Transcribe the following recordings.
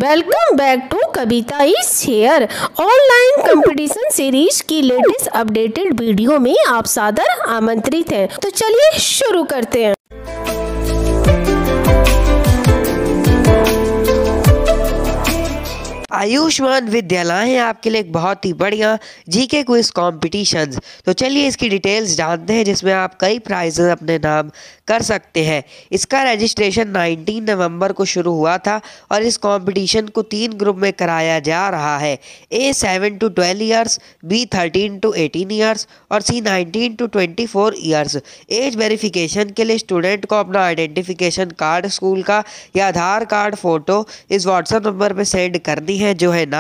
Welcome back to Kavita is here. Online competition series की latest updated video में आप सादर आमंत्रित हैं। तो चलिए शुरू करते हैं। आयुष्मान विद्यालय है आपके लिए एक बहुत ही बढ़िया जीके क्विज कॉम्पिटिशन्स। तो चलिए इसकी डिटेल्स जानते हैं, जिसमें आप कई प्राइजेस अपने नाम कर सकते हैं। इसका रजिस्ट्रेशन 19 नवंबर को शुरू हुआ था और इस कंपटीशन को 3 ग्रुप में कराया जा रहा है। A 7 to 12 years, B 13 to 18 years और C 19 to 24 years. Age verification के लिए स्टूडेंट को अपना आइडेंटिफिकेशन कार्ड स्कूल का या आधार कार्ड फ़ोटो इस व्हाट्सएप नंबर पर सेंड करनी है, जो है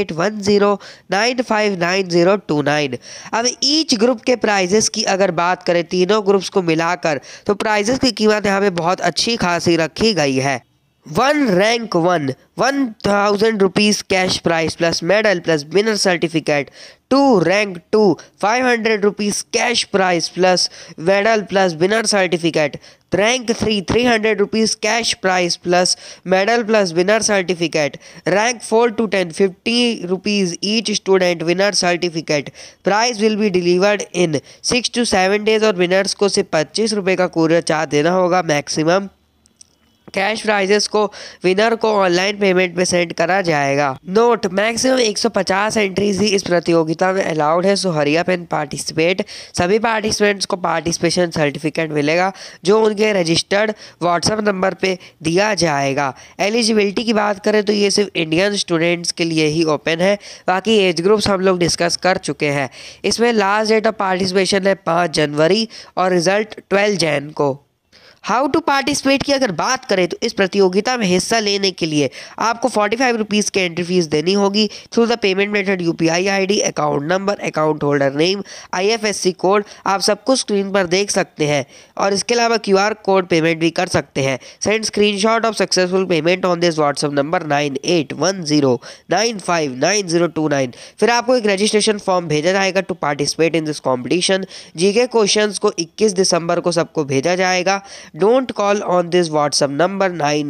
9810959029। अब ईच ग्रुप के प्राइजेस की अगर बात करें तीनों ग्रुप्स को मिलाकर, तो प्राइजेस की कीमत यहाँ पे बहुत अच्छी खासी रखी गई है। 1 rank 1 1000 rupees cash prize plus medal plus winner certificate. 2 rank 2 500 rupees cash prize plus medal plus winner certificate. Rank 3 300 rupees cash prize plus medal plus winner certificate. Rank 4 to 10 50 rupees each student winner certificate. Prize will be delivered in 6 to 7 days और winners को सिर्फ 25 रुपये का courier charge देना होगा maximum. Cash prices को winner को online payment में सेंड करा जाएगा। नोट, मैक्सिमम 150 एंट्रीज ही इस प्रतियोगिता में अलाउड है, so hurry up and participate. सभी पार्टिसिपेंट्स को पार्टिसिपेशन सर्टिफिकेट मिलेगा, जो उनके रजिस्टर्ड व्हाट्सएप नंबर पे दिया जाएगा। एलिजिबिलिटी की बात करें तो ये सिर्फ इंडियन स्टूडेंट्स के लिए ही ओपन है, बाकी एज ग्रुप्स हम लोग डिस्कस कर चुके हैं। इसमें लास्ट डेट ऑफ पार्टिसिपेशन है 5 जनवरी और रिजल्ट 12 जैन को। हाउ टू पार्टिसिपेट की अगर बात करें तो इस प्रतियोगिता में हिस्सा लेने के लिए आपको 45 रुपीज़ की एंट्री फीस देनी होगी through the payment method UPI ID, account number, account holder name, IFSC code आप सब कुछ स्क्रीन पर देख सकते हैं और इसके अलावा QR कोड पेमेंट भी कर सकते हैं। Send screenshot of successful payment on this WhatsApp number 9810959029। फिर आपको एक रजिस्ट्रेशन फॉर्म भेजा जाएगा to participate in this competition. GK questions को 21 दिसंबर को सबको भेजा जाएगा। Don't call on this WhatsApp number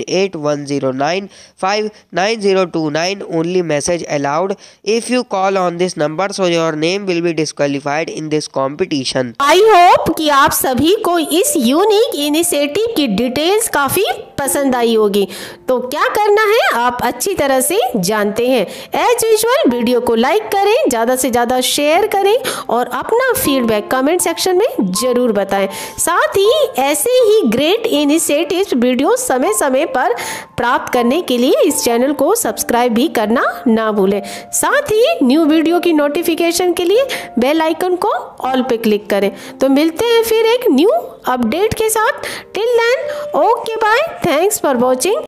9810959029. Only message allowed if you call on this number, so your name will be disqualified in this competition. I hope कि आप सभी को इस यूनिक इनिशिएटिव की डिटेल्स काफी पसंद आई होगी। तो क्या करना है आप अच्छी तरह से जानते हैं। एज यूजुअल वीडियो को लाइक करें, ज़्यादा से ज़्यादा शेयर करें और अपना फीडबैक कमेंट सेक्शन में ज़रूर बताएं। साथ ही ऐसे ही ग्रेट इनिशिएटिव्स वीडियो समय समय पर प्राप्त करने के लिए इस चैनल को सब्सक्राइब भी करना ना भूलें। साथ ही न्यू वीडियो की नोटिफिकेशन के लिए बेल आइकन को ऑल पे क्लिक करें। तो मिलते हैं फिर एक न्यू अपडेट के साथ। Till then, okay bye, thanks for watching.